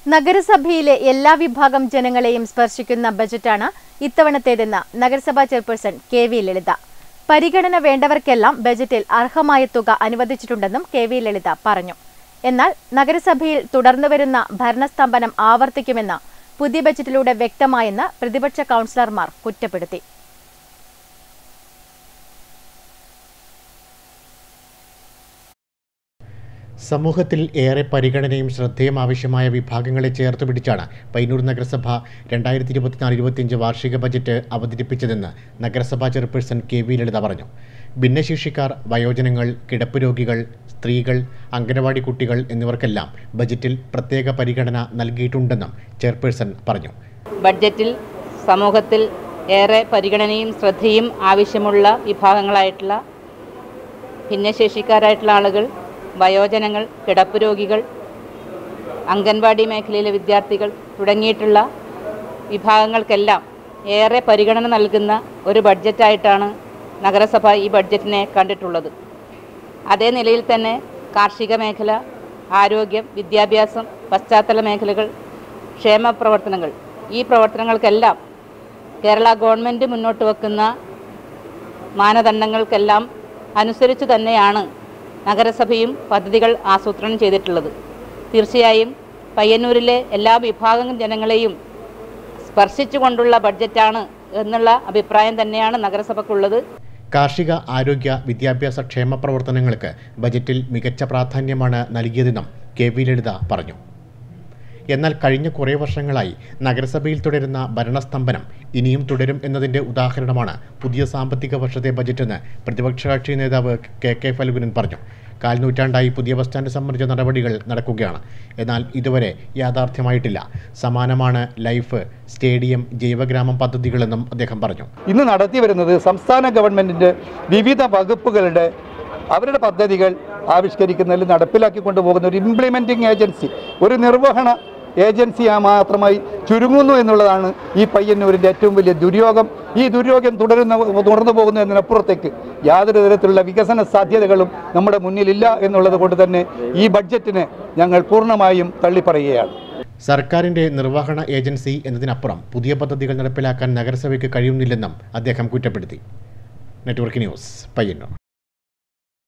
നഗരസഭയിലെ എല്ലാ വിഭാഗം ജനങ്ങളെയും സ്പർശിക്കുന്ന ബജറ്റാണ് ഇത്തവണത്തേതെന്ന് നഗരസഭാ ചെയർപേഴ്സൺ കെ.വി. ലളിത. പരിഗണന വേണ്ടവർക്കെല്ലാം ബജറ്റിൽ അർഹമായ തുക അനുവദിച്ചിട്ടുണ്ടെന്നും കെ.വി. ലളിത പറഞ്ഞു. എന്നാൽ നഗരസഭയിൽ തുടർന്നുവരുന്ന ഭരണസ്തംഭനം ആവർത്തിക്കുമെന്ന് പുതിയ ബജറ്റിലൂടെ വ്യക്തമായെന്ന് പ്രതിപക്ഷ കൗൺസിലർമാർ കുറ്റപ്പെടുത്തി. സമൂഹത്തിൽ ഏറെ പരിഗണനയും ശ്രദ്ധയും ആവശ്യമായ വിഭാഗങ്ങളെ ചേർത്തുപിടിച്ചാണ് പയ്യന്നൂർ നഗരസഭ 2024-25 വാർഷിക ബജറ്റ് അവതരിപ്പിച്ചതെന്ന് നഗരസഭാ ചെയർപേഴ്സൺ കെ.വി. ലളിത പറഞ്ഞു. ഭിന്നശേഷിക്കാർ, വയോജനങ്ങൾ, കിടപ്പ് രോഗികൾ, സ്ത്രീകൾ, അംഗനവാടി കുട്ടികൾ എന്നിവർക്കെല്ലാം ബജറ്റിൽ പ്രത്യേക പരിഗണന നൽകിയിട്ടുണ്ടെന്നും ചെയർപേഴ്സൺ പറഞ്ഞു. ബഡ്ജറ്റിൽ സമൂഹത്തിൽ ഏറെ പരിഗണനയും ശ്രദ്ധയും ആവശ്യമുള്ള വിഭാഗങ്ങളായിട്ടുള്ള ഭിന്നശേഷിക്കാരായിട്ടുള്ള ആളുകൾ, വയോജനങ്ങൾ, കിടപ്പ് രോഗികൾ, അംഗൻവാടി മേഖലയിലെ വിദ്യാർത്ഥികൾ തുടങ്ങിയിട്ടുള്ള വിഭാഗങ്ങൾക്കെല്ലാം ഏറെ പരിഗണന നൽകുന്ന ഒരു ബഡ്ജറ്റായിട്ടാണ് നഗരസഭ ഈ ബഡ്ജറ്റിനെ കണ്ടിട്ടുള്ളത്. അതേ നിലയിൽ തന്നെ കാർഷിക മേഖല, ആരോഗ്യം, വിദ്യാഭ്യാസം, പശ്ചാത്തല മേഖലകൾ, ക്ഷേമ പ്രവർത്തനങ്ങൾ, ഈ പ്രവർത്തനങ്ങൾക്കെല്ലാം കേരള ഗവൺമെൻറ് മുന്നോട്ട് വെക്കുന്ന മാനദണ്ഡങ്ങൾക്കെല്ലാം അനുസരിച്ച് തന്നെയാണ് നഗരസഭയും പദ്ധതികൾ ആസൂത്രണം ചെയ്തിട്ടുള്ളത്. തീർച്ചയായും പയ്യന്നൂരിലെ എല്ലാ വിഭാഗം ജനങ്ങളെയും സ്പർശിച്ചുകൊണ്ടുള്ള ബഡ്ജറ്റാണ് എന്നുള്ള അഭിപ്രായം തന്നെയാണ് നഗരസഭയ്ക്കുള്ളത്. കാർഷിക, ആരോഗ്യ, വിദ്യാഭ്യാസ, ക്ഷേമ പ്രവർത്തനങ്ങൾക്ക് ബജറ്റിൽ മികച്ച പ്രാധാന്യമാണ് നൽകിയതെന്നും കെ.വി. ലളിത പറഞ്ഞു. എന്നാൽ കഴിഞ്ഞ കുറേ വർഷങ്ങളായി നഗരസഭയിൽ തുടരുന്ന ഭരണസ്തംഭനം ഇനിയും തുടരും എന്നതിൻ്റെ ഉദാഹരണമാണ് പുതിയ സാമ്പത്തിക വർഷത്തെ ബജറ്റെന്ന് പ്രതിപക്ഷ കക്ഷി നേതാവ് കെ ഫൽഗുനൻ പറഞ്ഞു. കാൽനൂറ്റാണ്ടായി പുതിയ ബസ് സ്റ്റാൻഡ് സംബന്ധിച്ച നടപടികൾ നടക്കുകയാണ്. എന്നാൽ ഇതുവരെ യാഥാർത്ഥ്യമായിട്ടില്ല. സമാനമാണ് ലൈഫ്, സ്റ്റേഡിയം, ജൈവഗ്രാമം പദ്ധതികളെന്നും അദ്ദേഹം പറഞ്ഞു. ഇന്ന് നടത്തിവരുന്നത് സംസ്ഥാന ഗവൺമെൻറ്റിൻ്റെ വിവിധ വകുപ്പുകളുടെ അവരുടെ പദ്ധതികൾ ആവിഷ്കരിക്കുന്നതിൽ നടപ്പിലാക്കിക്കൊണ്ടു പോകുന്ന ഒരു ഇംപ്ലിമെൻറ്റിംഗ് ഏജൻസി, ഒരു നിർവഹണ ഏജൻസിയാ മാത്രമായി ചുരുങ്ങുന്നു എന്നുള്ളതാണ് ഈ പയ്യന്നൂരിൻ്റെ ഏറ്റവും വലിയ ദുര്യോഗം. ഈ ദുര്യോഗം തുടർന്നു പോകുന്നു എന്നതിനപ്പുറത്തേക്ക് യാതൊരു തരത്തിലുള്ള വികസന സാധ്യതകളും നമ്മുടെ മുന്നിലില്ല എന്നുള്ളത് കൊണ്ട് തന്നെ ഈ ബഡ്ജറ്റിനെ ഞങ്ങൾ പൂർണ്ണമായും തള്ളിപ്പറയുകയാണ്. സർക്കാരിൻ്റെ നിർവഹണ ഏജൻസി എന്നതിനപ്പുറം പുതിയ പദ്ധതികൾ നടപ്പിലാക്കാൻ നഗരസഭയ്ക്ക് കഴിയുന്നില്ലെന്നും അദ്ദേഹം കുറ്റപ്പെടുത്തി. Network news, Payyanur.